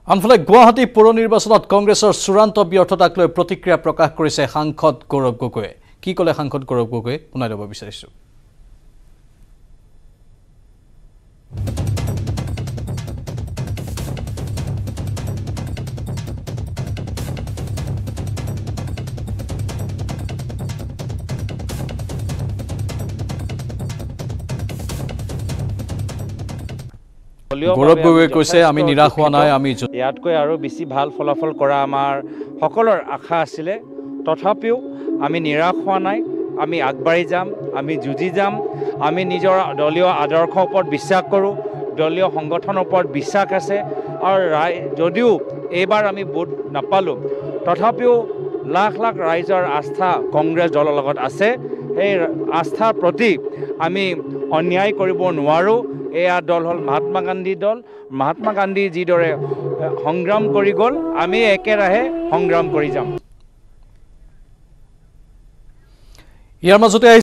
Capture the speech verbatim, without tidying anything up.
আনফালে গুৱাহাটী পৌৰ নিৰ্বাচনত কংগ্ৰেছৰ চূড়ান্ত ব্যৰ্থতাক লৈ প্ৰতিক্ৰিয়া প্ৰকাশ কৰিছে সাংসদ গৌৰৱ গগৈয়ে কি কলে সাংসদ গৌৰৱ গগৈয়ে শুনাই দিব বিচাৰিছো গৌৰৱ গগৈয়ে কৈছে আমি নিৰাশ হোৱা নাই আমি ইয়াতকৈ আৰু বেছি ভাল ফলাফল কৰা আমাৰ সকলৰ আশা আছিল তথাপিও আমি নিৰাশ হোৱা নাই আমি আগবাঢ়ি যাম আমি যুঁজি যাম আমি নিজৰ দলীয় আদৰ্শৰ ওপৰত বিশ্বাস কৰোঁ দলীয় সংগঠনৰ ওপৰত বিশ্বাস আছে আৰু যদিও এইবাৰ আমি ভোট নাপালোঁ তথাপিও লাখ লাখ ৰাইজৰ আস্থা কংগ্ৰেছ দলৰ লগত আছে এই আস্থাৰ প্ৰতি আমি অন্যায় কৰিব নোৱাৰোঁ এয়া দল হল মহাত্মা গান্ধী দল মহাত্মা গান্ধী যিদৰে সংগ্ৰাম কৰি গ'ল আমি একেৰাহে সংগ্ৰাম কৰি যাম ইয়াৰ মাজতে